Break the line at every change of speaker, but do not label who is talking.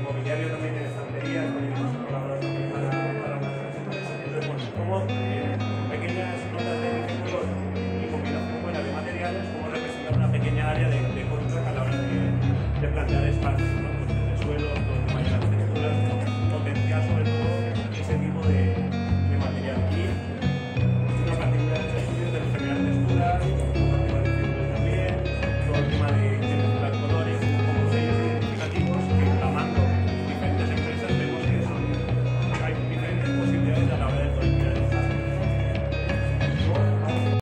mobiliario también tiene estanterías, también hemos colaborado también para una. Entonces, bueno, como